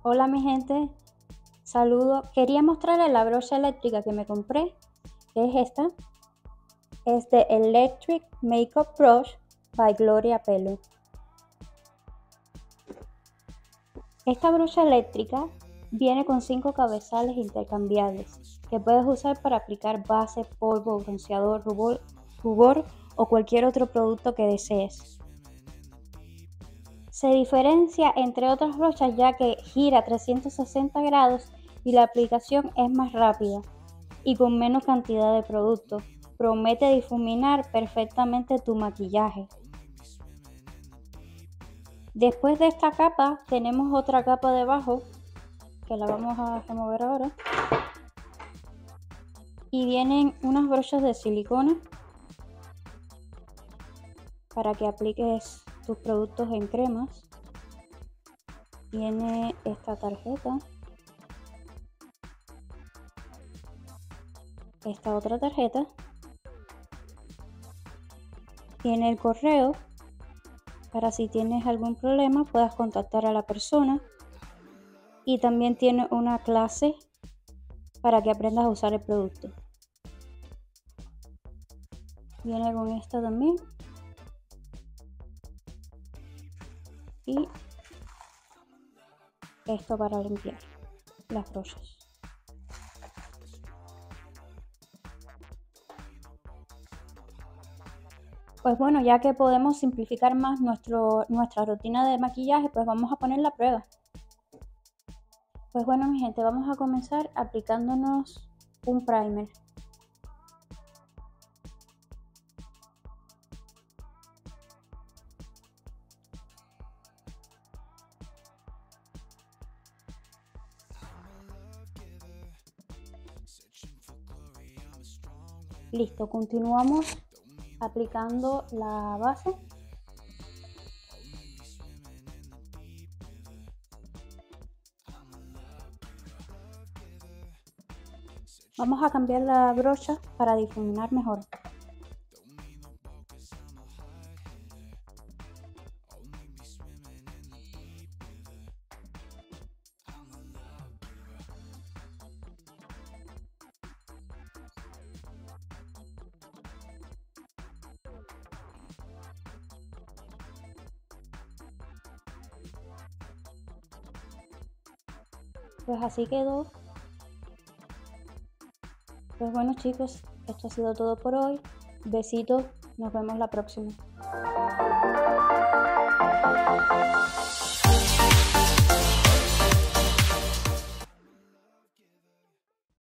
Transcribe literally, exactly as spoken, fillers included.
Hola mi gente, saludo. Quería mostrarles la brocha eléctrica que me compré, que es esta. Es de Electric Makeup Brush by Gloria Pelo. Esta brocha eléctrica viene con cinco cabezales intercambiables que puedes usar para aplicar base, polvo, bronceador, rubor, rubor o cualquier otro producto que desees. Se diferencia entre otras brochas ya que gira trescientos sesenta grados y la aplicación es más rápida y con menos cantidad de producto. Promete difuminar perfectamente tu maquillaje. Después de esta capa tenemos otra capa debajo que la vamos a remover ahora. Y vienen unas brochas de silicona para que apliques tus productos en cremas. Viene esta tarjeta, esta otra tarjeta, tiene el correo para si tienes algún problema puedas contactar a la persona, y también tiene una clase para que aprendas a usar el producto. Viene con esta también y esto para limpiar las brochas. Pues bueno, ya que podemos simplificar más nuestro, nuestra rutina de maquillaje, pues vamos a poner la prueba. Pues bueno mi gente, vamos a comenzar aplicándonos un primer. Listo, continuamos aplicando la base. Vamos a cambiar la brocha para difuminar mejor. Pues así quedó. Pues bueno chicos, esto ha sido todo por hoy. Besitos, nos vemos la próxima.